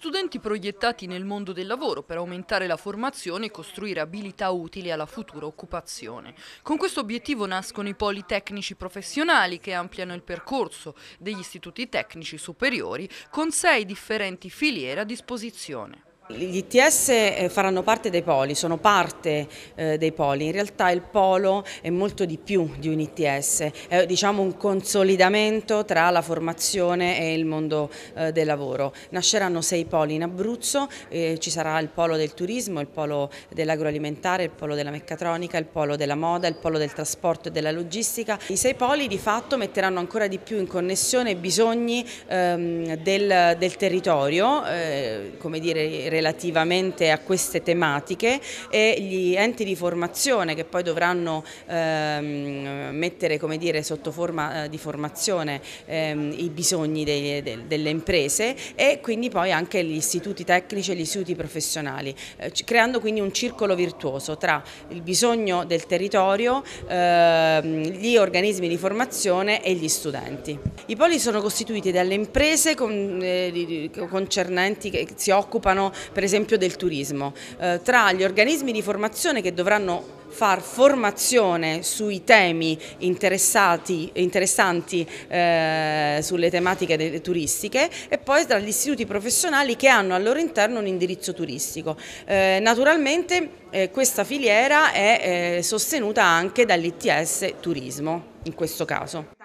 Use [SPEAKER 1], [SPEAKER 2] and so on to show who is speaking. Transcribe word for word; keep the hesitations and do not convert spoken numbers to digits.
[SPEAKER 1] studenti proiettati nel mondo del lavoro per aumentare la formazione e costruire abilità utili alla futura occupazione. Con questo obiettivo nascono i poli tecnici professionali che ampliano il percorso degli istituti tecnici superiori con sei differenti filiere a disposizione.
[SPEAKER 2] Gli I T S faranno parte dei poli, sono parte eh, dei poli, in realtà il polo è molto di più di un I T S, è diciamo un consolidamento tra la formazione e il mondo eh, del lavoro. Nasceranno sei poli in Abruzzo, eh, ci sarà il polo del turismo, il polo dell'agroalimentare, il polo della meccatronica, il polo della moda, il polo del trasporto e della logistica. I sei poli di fatto metteranno ancora di più in connessione i bisogni ehm, del, del territorio, eh, come dire, relativamente a queste tematiche, e gli enti di formazione che poi dovranno ehm, mettere, come dire, sotto forma eh, di formazione ehm, i bisogni dei, de, delle imprese, e quindi poi anche gli istituti tecnici e gli istituti professionali, eh, creando quindi un circolo virtuoso tra il bisogno del territorio, ehm, gli organismi di formazione e gli studenti. I poli sono costituiti dalle imprese con, eh, concernenti che si occupano per esempio del turismo, eh, tra gli organismi di formazione che dovranno far formazione sui temi interessati, interessanti eh, sulle tematiche turistiche, e poi tra gli istituti professionali che hanno al loro interno un indirizzo turistico. Eh, naturalmente eh, questa filiera è eh, sostenuta anche dall'I T S Turismo in questo caso.